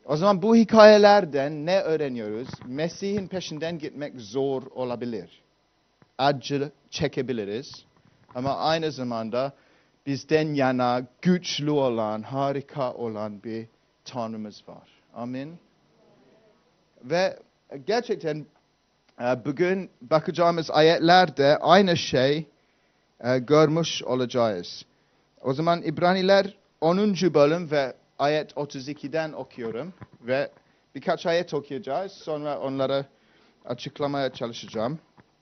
O zaman bu hikayelerden ne öğreniyoruz? Mesih'in peşinden gitmek zor olabilir. Acı çekebiliriz. Ama aynı zamanda bizden yana güçlü olan, harika olan bir Tanrımız var. Amin. Ve gerçekten bugün bakacağımız ayetlerde aynı şey görmüş olacağız. O zaman İbraniler 10. bölüm ve ayet 32'den okuyorum ve birkaç ayet okuyacağız. Sonra onları açıklamaya çalışacağım.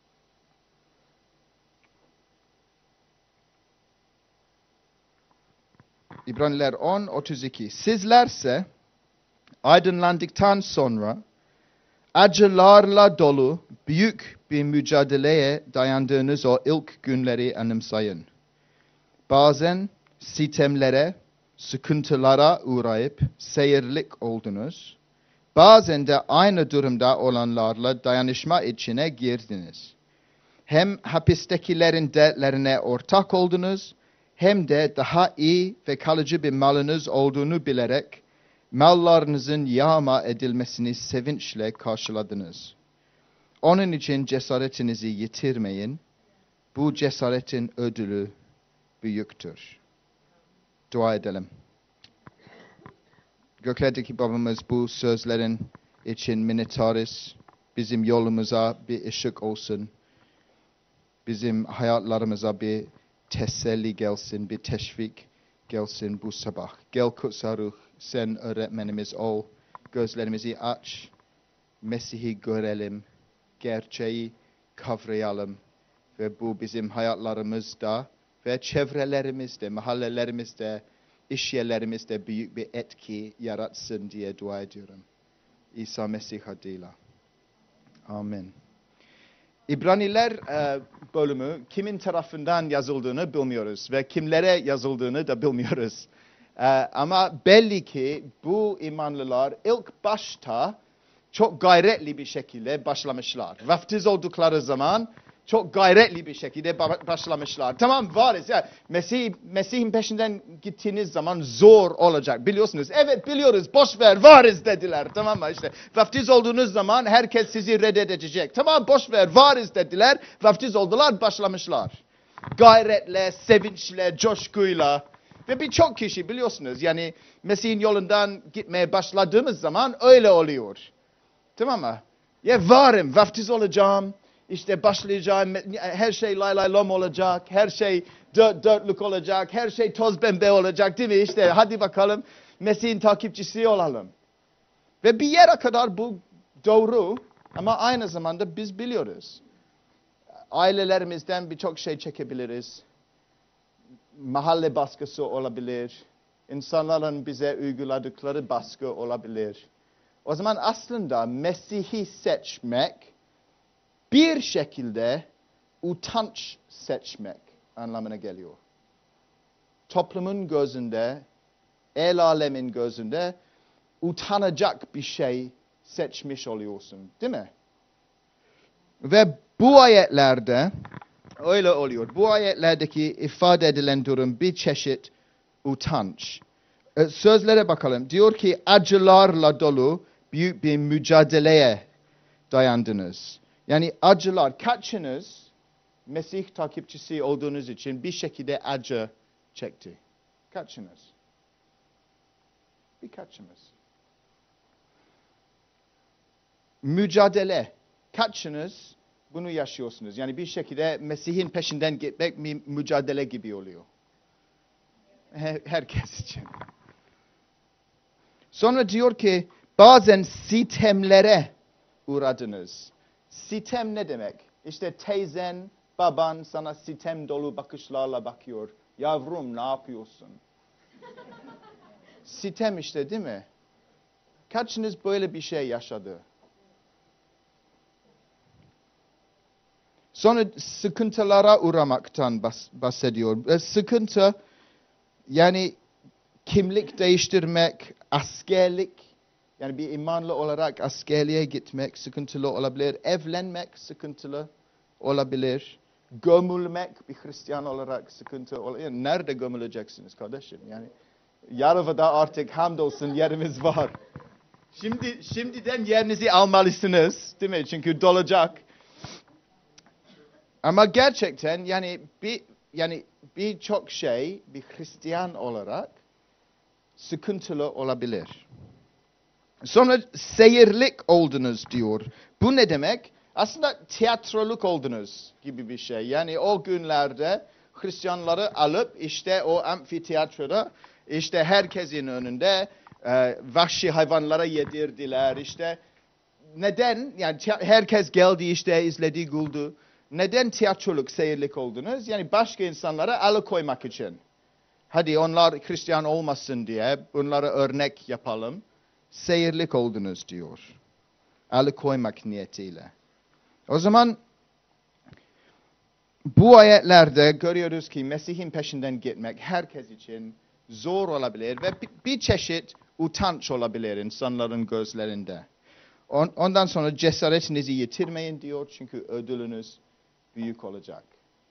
İbraniler 10:32. Sizlerse aydınlandıktan sonra acılarla dolu büyük bir mücadeleye dayandığınız o ilk günleri anımsayın. Bazen sitemlere, sıkıntılara uğrayıp seyirlik oldunuz. Bazen de aynı durumda olanlarla dayanışma içine girdiniz. Hem hapistekilerin dertlerine ortak oldunuz, hem de daha iyi ve kalıcı bir malınız olduğunu bilerek mallarınızın yağma edilmesini sevinçle karşıladınız. Onun için cesaretinizi yitirmeyin. Bu cesaretin ödülü büyüktür. Dua edelim. Göklerdeki babamız, bu sözlerin için minnettarız. Bizim yolumuza bir ışık olsun. Bizim hayatlarımıza bir teselli gelsin, bir teşvik gelsin bu sabah. Gel kutsal ruh, sen öğretmenimiz ol. Gözlerimizi aç, Mesih'i görelim, gerçeği kavrayalım. Ve bu bizim hayatlarımızda ve çevrelerimizde, mahallelerimizde, iş yerlerimizde büyük bir etki yaratsın diye dua ediyorum. İsa Mesih adıyla. Amin. İbraniler bölümü kimin tarafından yazıldığını bilmiyoruz ve kimlere yazıldığını da bilmiyoruz. Ama belli ki bu imanlılar ilk başta çok gayretli bir şekilde başlamışlar. Vaftiz oldukları zaman çok gayretli bir şekilde başlamışlar. Tamam, varız. Ya, Mesih'in peşinden gittiğiniz zaman zor olacak. Biliyorsunuz. Evet, biliyoruz. Boş ver, varız dediler. Tamam mı? İşte vaftiz olduğunuz zaman herkes sizi reddedecek. Tamam, boş ver, varız dediler. Vaftiz oldular, başlamışlar. Gayretle, sevinçle, coşkuyla. Ve birçok kişi biliyorsunuz. Yani Mesih'in yolundan gitmeye başladığımız zaman öyle oluyor. Tamam mı? Ya varım, vaftiz olacağım. İşte başlayacağım, her şey lay lay lom olacak, her şey dörtlük olacak, her şey toz pembe olacak değil mi? İşte hadi bakalım Mesih'in takipçisi olalım. Ve bir yere kadar bu doğru ama aynı zamanda biz biliyoruz. Ailelerimizden birçok şey çekebiliriz. Mahalle baskısı olabilir. İnsanların bize uyguladıkları baskı olabilir. O zaman aslında Mesih'i seçmek bir şekilde utanç seçmek anlamına geliyor. Toplumun gözünde, el alemin gözünde utanacak bir şey seçmiş oluyorsun, değil mi? Ve bu ayetlerde öyle oluyor. Bu ayetlerdeki ifade edilen durum bir çeşit utanç. Sözlere bakalım. Diyor ki acılarla dolu büyük bir mücadeleye dayandınız. Yani acılar, kaçınız Mesih takipçisi olduğunuz için bir şekilde acı çekti? Kaçınız? Birkaçınız. Mücadele, kaçınız bunu yaşıyorsunuz? Yani bir şekilde Mesih'in peşinden gitmek mücadele gibi oluyor. Herkes için. Sonra diyor ki bazen sitemlere uğradınız. Sitem ne demek? İşte teyzen, baban sana sitem dolu bakışlarla bakıyor. Yavrum ne yapıyorsun? Sitem işte değil mi? Kaçınız böyle bir şey yaşadı? Sonra sıkıntılara uğramaktan bahsediyor. Sıkıntı yani kimlik değiştirmek, askerlik. Yani bir imanlı olarak askerliğe gitmek sıkıntılı olabilir. Evlenmek sıkıntılı olabilir. Gömülmek bir Hristiyan olarak sıkıntı olabilir. Yani nerede gömüleceksiniz kardeşim? Yani Yarova'da artık hamdolsun yerimiz var. Şimdiden yerinizi almalısınız, değil mi? Çünkü dolacak. Ama gerçekten birçok şey bir Hristiyan olarak sıkıntılı olabilir. Sonra seyirlik oldunuz diyor. Bu ne demek? Aslında tiyatroluk oldunuz gibi bir şey. Yani o günlerde Hristiyanları alıp işte o amfiteyatroda işte herkesin önünde vahşi hayvanlara yedirdiler. İşte neden? Yani herkes geldi işte izledi güldü. Neden tiyatroluk, seyirlik oldunuz? Yani başka insanlara alıkoymak için. Hadi onlar Hristiyan olmasın diye bunlara örnek yapalım. Seyirlik oldunuz diyor. Alıkoymak niyetiyle. O zaman bu ayetlerde görüyoruz ki Mesih'in peşinden gitmek herkes için zor olabilir ve bir çeşit utanç olabilir insanların gözlerinde. Ondan sonra cesaretinizi yitirmeyin diyor çünkü ödülünüz büyük olacak.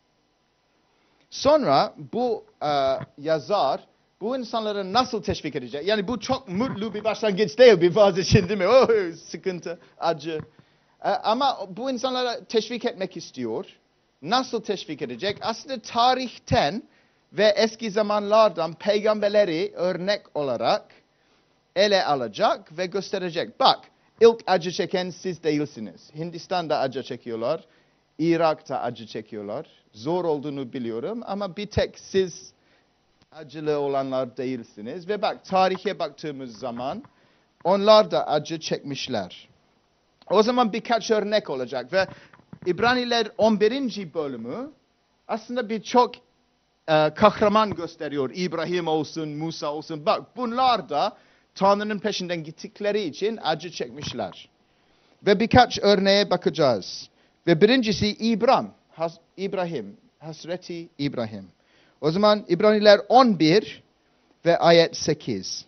Sonra bu yazar bu insanları nasıl teşvik edecek? Yani bu çok mutlu bir başlangıç değil bir vaaz için değil mi? Oh, sıkıntı, acı. Ama bu insanlara teşvik etmek istiyor. Nasıl teşvik edecek? Aslında tarihten ve eski zamanlardan peygamberleri örnek olarak ele alacak ve gösterecek. Bak, ilk acı çeken siz değilsiniz. Hindistan'da acı çekiyorlar. Irak'ta acı çekiyorlar. Zor olduğunu biliyorum ama bir tek siz acılı olanlar değilsiniz. Ve bak tarihe baktığımız zaman onlar da acı çekmişler. O zaman birkaç örnek olacak ve İbraniler 11. bölümü aslında birçok kahraman gösteriyor. İbrahim olsun, Musa olsun. Bak bunlar da Tanrı'nın peşinden gittikleri için acı çekmişler. Ve birkaç örneğe bakacağız. Ve birincisi İbrahim, Hazreti İbrahim. O zaman İbraniler 11 ve ayet 8.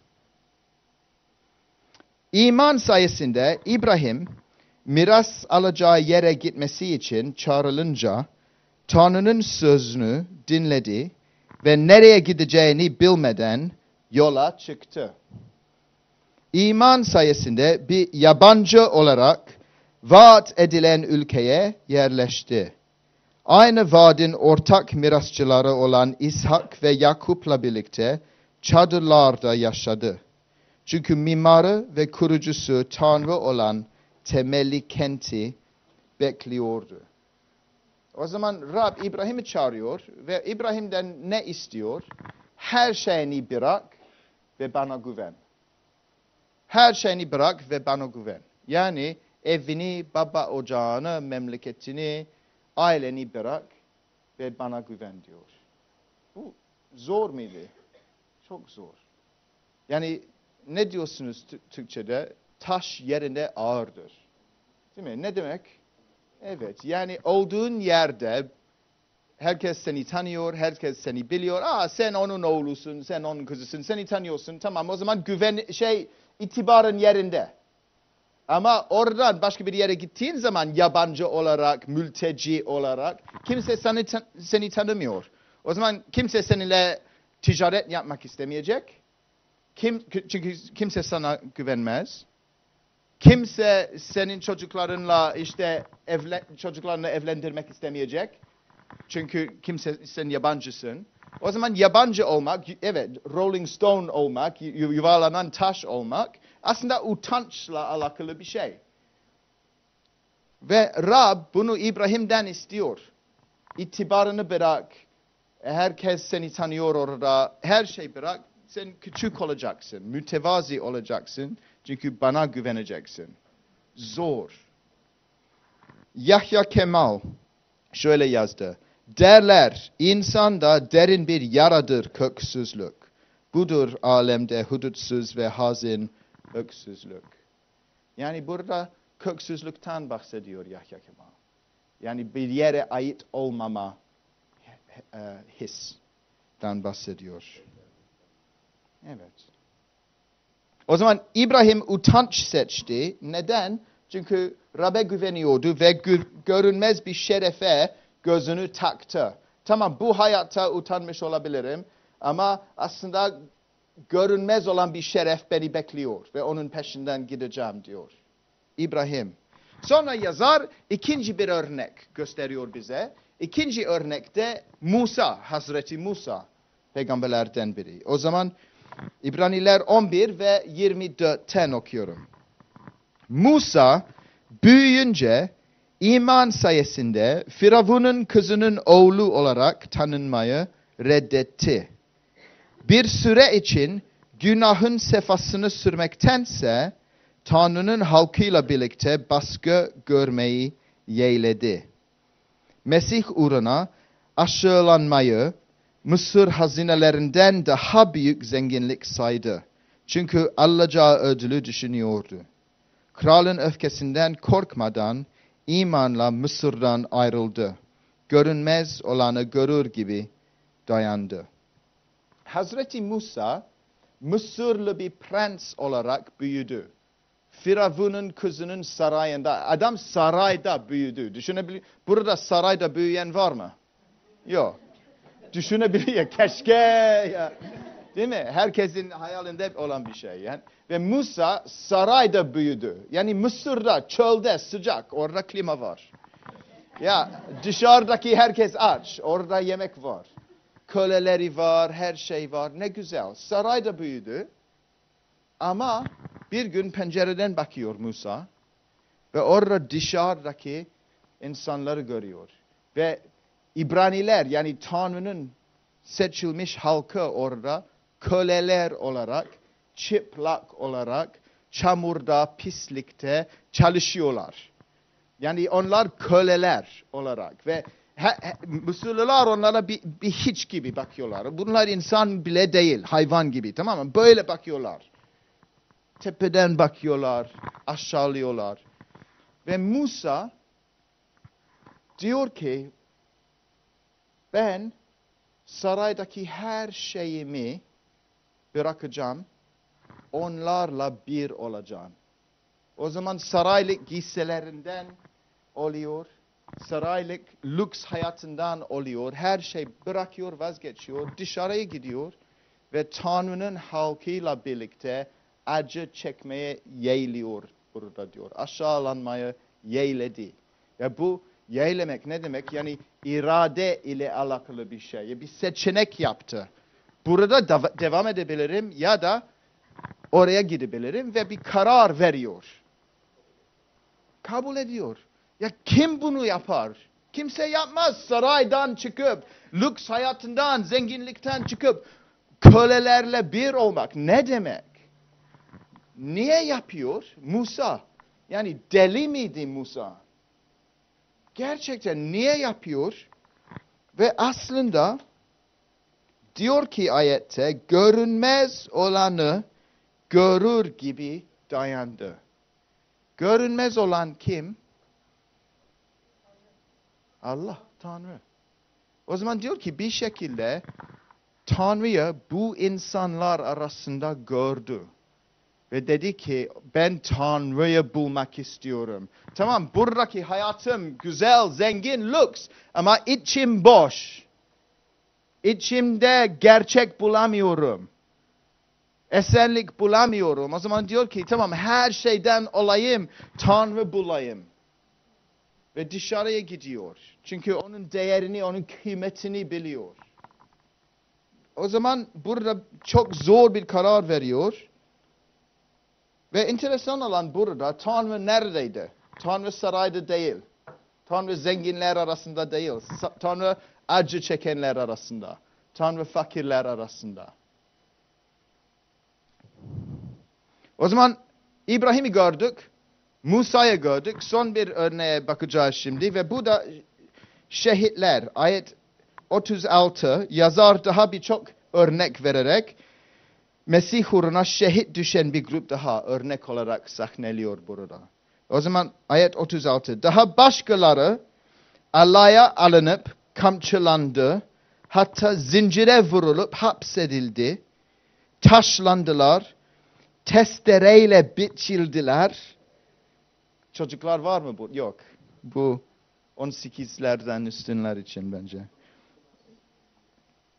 İman sayesinde İbrahim miras alacağı yere gitmesi için çağrılınca Tanrı'nın sözünü dinledi ve nereye gideceğini bilmeden yola çıktı. İman sayesinde bir yabancı olarak vaat edilen ülkeye yerleşti. Aynı vaadin ortak mirasçıları olan İshak ve Yakup'la birlikte çadırlarda yaşadı. Çünkü mimarı ve kurucusu Tanrı olan temelli kenti bekliyordu. O zaman Rab İbrahim'i çağırıyor ve İbrahim'den ne istiyor? Her şeyini bırak ve bana güven. Her şeyini bırak ve bana güven. Yani evini, baba ocağını, memleketini, aileni bırak ve bana güven diyor. Bu zor muydu? Çok zor. Yani ne diyorsunuz Türkçe'de? Taş yerinde ağırdır. Değil mi? Ne demek? Evet. Yani olduğun yerde herkes seni tanıyor, herkes seni biliyor. Sen onun oğlusun, sen onun kızısın, seni tanıyorsun. Tamam o zaman itibarın yerinde. Ama oradan başka bir yere gittiğin zaman yabancı olarak, mülteci olarak kimse seni tanımıyor. O zaman kimse seninle ticaret yapmak istemeyecek. Çünkü kimse sana güvenmez. Kimse senin çocuklarınla çocuklarını evlendirmek istemeyecek. Çünkü sen yabancısın. O zaman yabancı olmak, evet Rolling Stone olmak, yuvarlanan taş olmak aslında utançla alakalı bir şey. Ve Rab bunu İbrahim'den istiyor. İtibarını bırak. Herkes seni tanıyor orada. Her şey bırak. Sen küçük olacaksın. Mütevazi olacaksın. Çünkü bana güveneceksin. Zor. Yahya Kemal şöyle yazdı. Derler, insanda derin bir yaradır köksüzlük. Budur alemde hudutsuz ve hazin öksüzlük. Yani burada köksüzlükten bahsediyor Yahya Kemal. Yani bir yere ait olmama hisden bahsediyor. Evet. O zaman İbrahim utanç seçti. Neden? Çünkü Rab'be güveniyordu ve görünmez bir şerefe gözünü taktı. Tamam bu hayatta utanmış olabilirim ama aslında görünmez olan bir şeref beni bekliyor ve onun peşinden gideceğim diyor. İbrahim. Sonra yazar ikinci bir örnek gösteriyor bize. İkinci örnekte Musa, Hazreti Musa, peygamberlerden biri. O zaman İbraniler 11 ve 24'ten okuyorum. Musa büyüyünce iman sayesinde Firavun'un kızının oğlu olarak tanınmayı reddetti. Bir süre için günahın sefasını sürmektense Tanrı'nın halkıyla birlikte baskı görmeyi yeğledi. Mesih uğruna aşağılanmayı Mısır hazinelerinden daha büyük zenginlik saydı. Çünkü alacağı ödülü düşünüyordu. Kralın öfkesinden korkmadan imanla Mısır'dan ayrıldı. Görünmez olanı görür gibi dayandı. Hazreti Musa Mısırlı bir prens olarak büyüdü. Firavun'un kızının sarayında, adam sarayda büyüdü. Düşünebiliyor. Burada sarayda büyüyen var mı? Yok. Düşünebiliyor. Keşke ya. Değil mi? Herkesin hayalinde olan bir şey. Yani. Ve Musa sarayda büyüdü. Yani Mısır'da, çölde, sıcak. Orada klima var. Ya dışarıdaki herkes aç. Orada yemek var. Köleleri var, her şey var. Ne güzel. Sarayda büyüdü. Ama bir gün pencereden bakıyor Musa. Ve orada dışarıdaki insanları görüyor. Ve İbraniler yani Tanrı'nın seçilmiş halkı orada köleler olarak, çıplak olarak, çamurda, pislikte çalışıyorlar. Yani onlar köleler olarak ve Mısırlılar onlara bir hiç gibi bakıyorlar. Bunlar insan bile değil, hayvan gibi, tamam mı? Böyle bakıyorlar. Tepeden bakıyorlar, aşağılıyorlar. Ve Musa diyor ki, ben saraydaki her şeyimi bırakacağım, onlarla bir olacağım. O zaman saraylık giysilerinden oluyor, saraylık lüks hayatından oluyor, her şey bırakıyor, vazgeçiyor, dışarıya gidiyor ve Tanrı'nın halkıyla birlikte acı çekmeye yeğliyor burada diyor. Aşağılanmayı yeğledi. Ya bu yeğlemek ne demek? Yani irade ile alakalı bir şey. Bir seçenek yaptı. Burada devam edebilirim ya da oraya gidebilirim ve bir karar veriyor. Kabul ediyor. Ya kim bunu yapar? Kimse yapmaz. Saraydan çıkıp, lüks hayatından, zenginlikten çıkıp kölelerle bir olmak ne demek? Niye yapıyor? Musa. Yani deli miydi Musa? Gerçekten niye yapıyor? Ve aslında diyor ki ayette görünmez olanı görür gibi dayandı. Görünmez olan kim? Allah, Tanrı. O zaman diyor ki bir şekilde Tanrı'yı bu insanlar arasında gördü. Ve dedi ki ben Tanrı'yı bulmak istiyorum. Tamam buradaki hayatım güzel, zengin, lüks ama içim boş. İçimde gerçek bulamıyorum. Esenlik bulamıyorum. O zaman diyor ki tamam her şeyden olayım, Tanrı bulayım. Ve dışarıya gidiyor. Çünkü onun değerini, onun kıymetini biliyor. O zaman burada çok zor bir karar veriyor. Ve enteresan olan burada Tanrı neredeydi? Tanrı sarayda değil. Tanrı zenginler arasında değil. Tanrı acı çekenler arasında. Tanrı fakirler arasında. O zaman İbrahim'i gördük. Musa'yı gördük. Son bir örneğe bakacağız şimdi. Ve bu da şehitler. Ayet 36 yazar daha birçok örnek vererek Mesih uğruna şehit düşen bir grup daha örnek olarak sahneliyor burada. O zaman ayet 36. Daha başkaları alaya alınıp kamçılandı. Hatta zincire vurulup hapsedildi. Taşlandılar. Testereyle biçildiler. Çocuklar var mı bu? Yok. Bu 18'lerden üstünler için bence.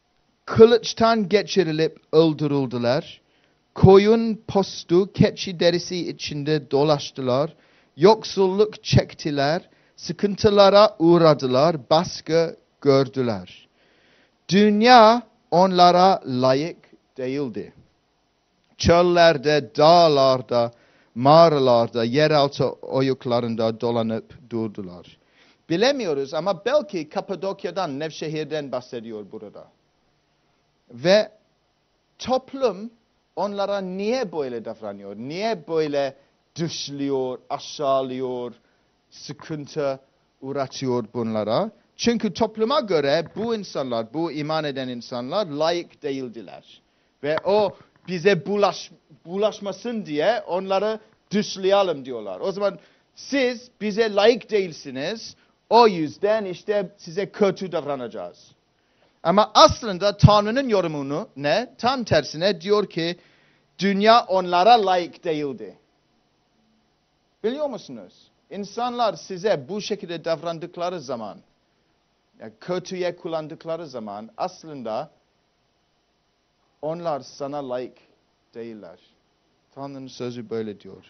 kılıçtan geçirilip öldürüldüler. Koyun postu, keçi derisi içinde dolaştılar. Yoksulluk çektiler. Sıkıntılara uğradılar. Baskı gördüler. Dünya onlara layık değildi. Çöllerde, dağlarda, mağaralarda, yeraltı oyuklarında dolanıp durdular. Bilemiyoruz ama belki Kapadokya'dan, Nevşehir'den bahsediyor burada. Ve toplum onlara niye böyle davranıyor? Niye böyle dışlıyor, aşağılıyor, sıkıntı uğratıyor bunlara? Çünkü topluma göre bu insanlar, bu iman eden insanlar layık değildiler. Ve o bize bulaşmasın diye onları dışlayalım diyorlar. O zaman siz bize layık değilsiniz, o yüzden işte size kötü davranacağız. Ama aslında Tanrı'nın yorumunu ne? Tam tersine diyor ki dünya onlara layık değildi. Biliyor musunuz? İnsanlar size bu şekilde davrandıkları zaman, kötüye kullandıkları zaman aslında onlar sana layık değiller. Tanrı'nın sözü böyle diyor.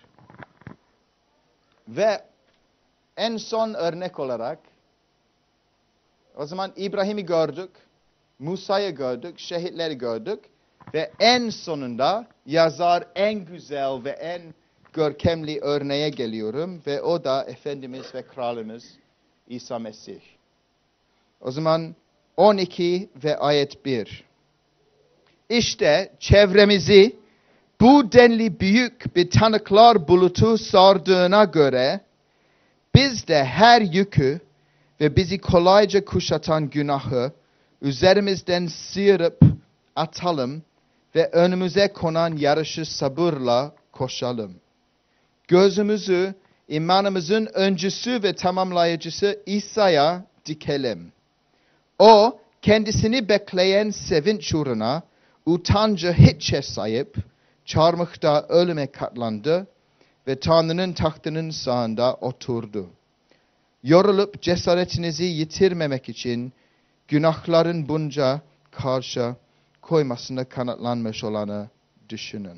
Ve en son örnek olarak o zaman İbrahim'i gördük, Musa'yı gördük, şehitleri gördük ve en sonunda yazar en güzel ve en görkemli örneğe geliyorum ve o da Efendimiz ve Kralımız İsa Mesih. O zaman 12 ve ayet 1. İşte çevremizi bu denli büyük bir tanıklar bulutu sardığına göre biz de her yükü ve bizi kolayca kuşatan günahı üzerimizden sıyırıp atalım ve önümüze konan yarışı sabırla koşalım. Gözümüzü imanımızın öncüsü ve tamamlayıcısı İsa'ya dikelim. O kendisini bekleyen sevinç uğruna utancı hiçe sayıp çarmıhta ölüme katlandı ve Tanrı'nın tahtının sağında oturdu. Yorulup cesaretinizi yitirmemek için günahların bunca karşı koymasında kanıtlanmış olanı düşünün.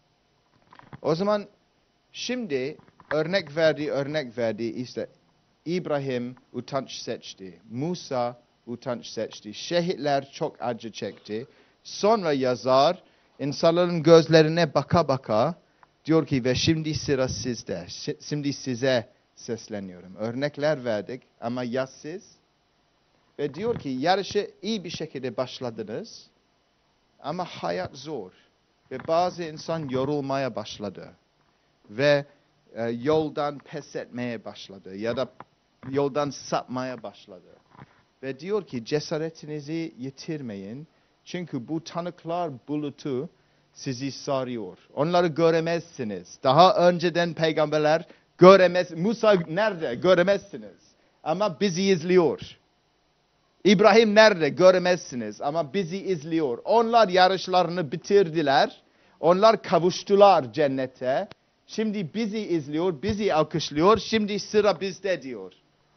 O zaman şimdi örnek verdi işte İbrahim utanç seçti. Musa utanç seçti. Şehitler çok acı çekti. Sonra yazar insanların gözlerine baka baka diyor ki ve şimdi sıra sizde. Şimdi size sesleniyorum. Örnekler verdik ama ya siz? Ve diyor ki yarışı iyi bir şekilde başladınız ama hayat zor. Ve bazı insan yorulmaya başladı. Ve yoldan pes etmeye başladı ya da yoldan sapmaya başladı. Ve diyor ki cesaretinizi yitirmeyin. Çünkü bu tanıklar bulutu sizi sarıyor. Onları göremezsiniz. Daha önceden peygamberler göremez. Musa nerede? Göremezsiniz. Ama bizi izliyor. İbrahim nerede? Göremezsiniz. Ama bizi izliyor. Onlar yarışlarını bitirdiler. Onlar kavuştular cennete. Şimdi bizi izliyor, bizi alkışlıyor. Şimdi sıra bizde diyor.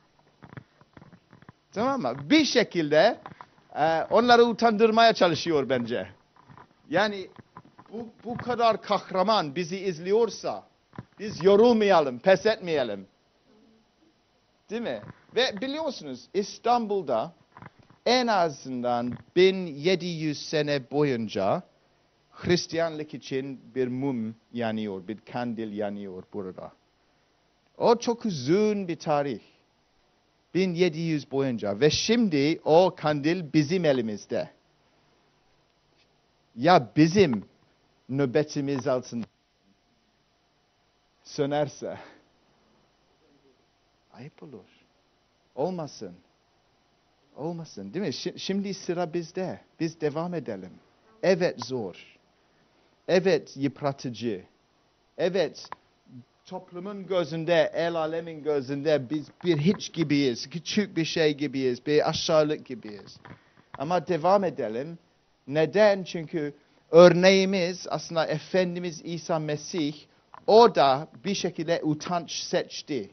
Tamam mı? Bir şekilde onları utandırmaya çalışıyor bence. Yani bu kadar kahraman bizi izliyorsa biz yorulmayalım, pes etmeyelim. Değil mi? Ve biliyorsunuz İstanbul'da en azından 1700 sene boyunca Hristiyanlık için bir mum yanıyor, bir kandil yanıyor burada. O çok uzun bir tarih. 1700 boyunca ve şimdi o kandil bizim elimizde. Ya bizim nöbetimiz altında sönerse ayıp olur. Olmasın. Olmasın değil mi? Şimdi sıra bizde. Biz devam edelim. Evet zor. Evet yıpratıcı. Evet toplumun gözünde, el alemin gözünde biz bir hiç gibiyiz. Küçük bir şey gibiyiz. Bir aşağılık gibiyiz. Ama devam edelim. Neden? Çünkü örneğimiz aslında Efendimiz İsa Mesih o da bir şekilde utanç seçti.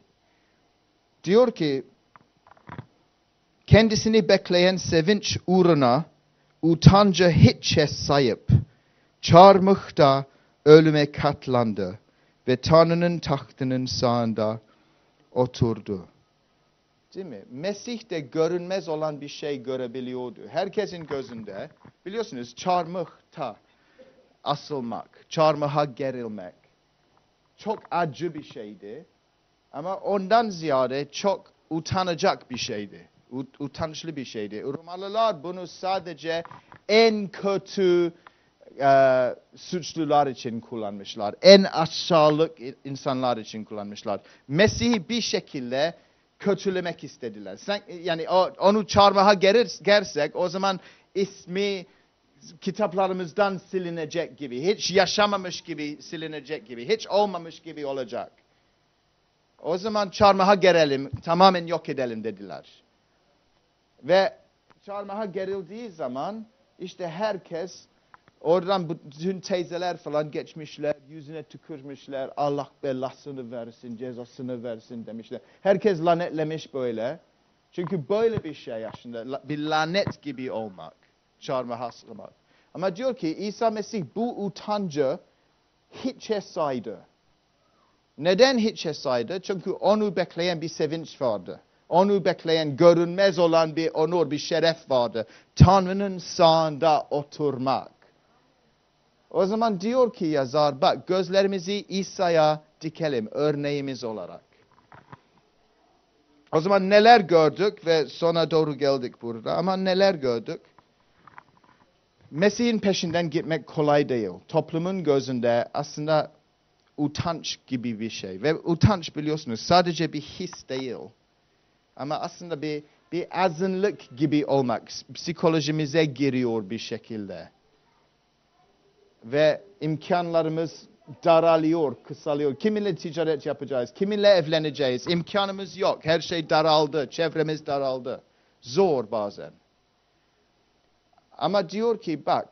Diyor ki kendisini bekleyen sevinç uğruna utanca hiçe sayıp, çarmıhta ölüme katlandı ve Tanrı'nın tahtının sağında oturdu. Değil mi? Mesih de görünmez olan bir şey görebiliyordu. Herkesin gözünde, biliyorsunuz, çarmıhta asılmak, çarmıha gerilmek çok acı bir şeydi. Ama ondan ziyade çok utanacak bir şeydi. Utançlı bir şeydi. Romalılar bunu sadece en kötü suçlular için kullanmışlar. En aşağılık insanlar için kullanmışlar. Mesih'i bir şekilde kötülemek istediler. Yani onu çarmıha gersek o zaman ismi kitaplarımızdan silinecek gibi, hiç yaşamamış gibi silinecek gibi, hiç olmamış gibi olacak. O zaman çarmıha gerelim, tamamen yok edelim dediler. Ve çarmıha gerildiği zaman işte herkes oradan bütün teyzeler falan geçmişler, yüzüne tükürmüşler, Allah belasını versin, cezasını versin demişler. Herkes lanetlemiş böyle. Çünkü böyle bir şey aslında, bir lanet gibi olmak, çarmıha asılmak. Ama diyor ki İsa Mesih bu utancı hiçe saydı. Neden hiçe saydı? Çünkü onu bekleyen bir sevinç vardı. Onu bekleyen görünmez olan bir onur, bir şeref vardı. Tanrı'nın sağında oturmak. O zaman diyor ki yazar, bak gözlerimizi İsa'ya dikelim örneğimiz olarak. O zaman neler gördük ve sona doğru geldik burada ama neler gördük? Mesih'in peşinden gitmek kolay değil. Toplumun gözünde aslında utanç gibi bir şey. Ve utanç biliyorsunuz sadece bir his değil. Ama aslında bir azınlık gibi olmak. Psikolojimize giriyor bir şekilde. Ve imkanlarımız daralıyor, kısalıyor. Kiminle ticaret yapacağız? Kiminle evleneceğiz? İmkanımız yok. Her şey daraldı. Çevremiz daraldı. Zor bazen. Ama diyor ki bak,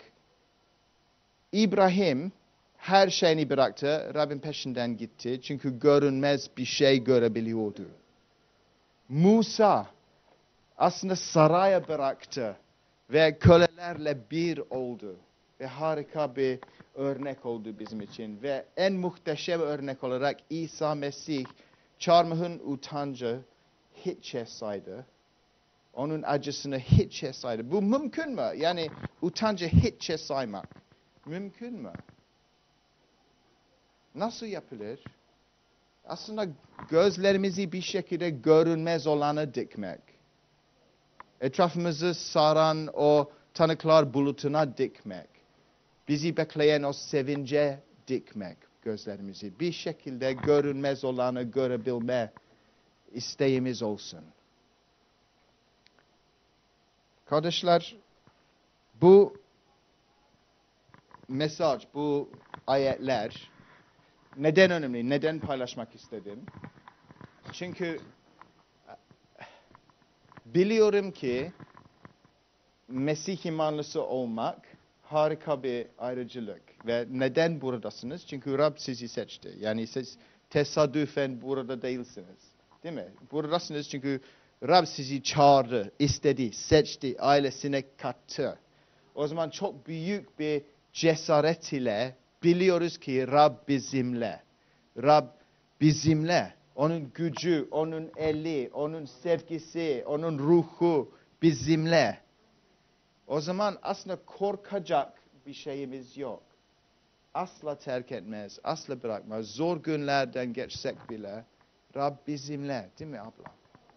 İbrahim her şeyini bıraktı, Rabbin peşinden gitti. Çünkü görünmez bir şey görebiliyordu. Musa aslında saraya bıraktı ve kölelerle bir oldu. Ve harika bir örnek oldu bizim için. Ve en muhteşem örnek olarak İsa Mesih çarmıhın utancı hiçe saydı. Onun acısını hiçe saydı. Bu mümkün mü? Yani utancı hiçe saymak mümkün mü? Nasıl yapılır? Aslında gözlerimizi bir şekilde görünmez olana dikmek. Etrafımızı saran o tanıklar bulutuna dikmek. Bizi bekleyen o sevince dikmek gözlerimizi. Bir şekilde görünmez olanı görebilme isteğimiz olsun. Kardeşler, bu mesaj, bu ayetler neden önemli? Neden paylaşmak istedim? Çünkü biliyorum ki Mesih imanlısı olmak harika bir ayrıcalık. Ve neden buradasınız? Çünkü Rab sizi seçti. Yani siz tesadüfen burada değilsiniz. Değil mi? Buradasınız çünkü Rab sizi çağırdı, istedi, seçti, ailesine kattı. O zaman çok büyük bir cesaret ile biliyoruz ki Rab bizimle. Rab bizimle. Onun gücü, onun eli, onun sevgisi, onun ruhu bizimle. O zaman aslında korkacak bir şeyimiz yok. Asla terk etmez, asla bırakmaz. Zor günlerden geçsek bile Rab bizimle, değil mi abla?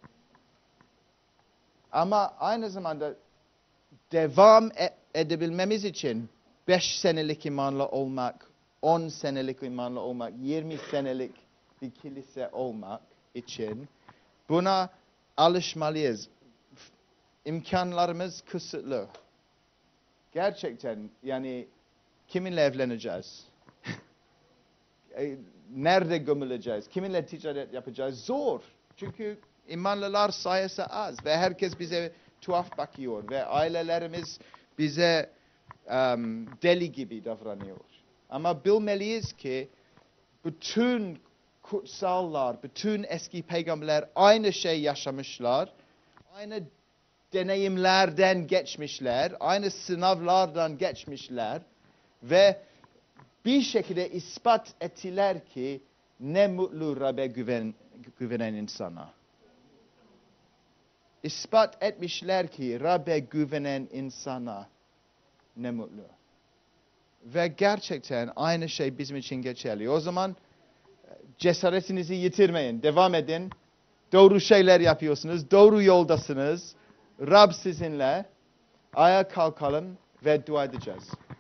Ama aynı zamanda devam edebilmemiz için 5 senelik imanlı olmak, 10 senelik imanlı olmak, 20 senelik bir kilise olmak için buna alışmalıyız. İmkanlarımız kısıtlı. Gerçekten yani kiminle evleneceğiz? Nerede gömüleceğiz? Kiminle ticaret yapacağız? Zor. Çünkü imanlılar sayısı az ve herkes bize tuhaf bakıyor ve ailelerimiz bize deli gibi davranıyor. Ama bilmeliyiz ki bütün kutsallar, bütün eski peygamberler aynı şey yaşamışlar. Aynı deneyimlerden geçmişler, aynı sınavlardan geçmişler ve bir şekilde ispat ettiler ki ne mutlu Rab'be güvenen insana. İspat etmişler ki Rab'be güvenen insana ne mutlu. Ve gerçekten aynı şey bizim için geçerli. O zaman cesaretinizi yitirmeyin. Devam edin. Doğru şeyler yapıyorsunuz. Doğru yoldasınız. Rab sizinle. Ayağa kalkalım ve dua edeceğiz.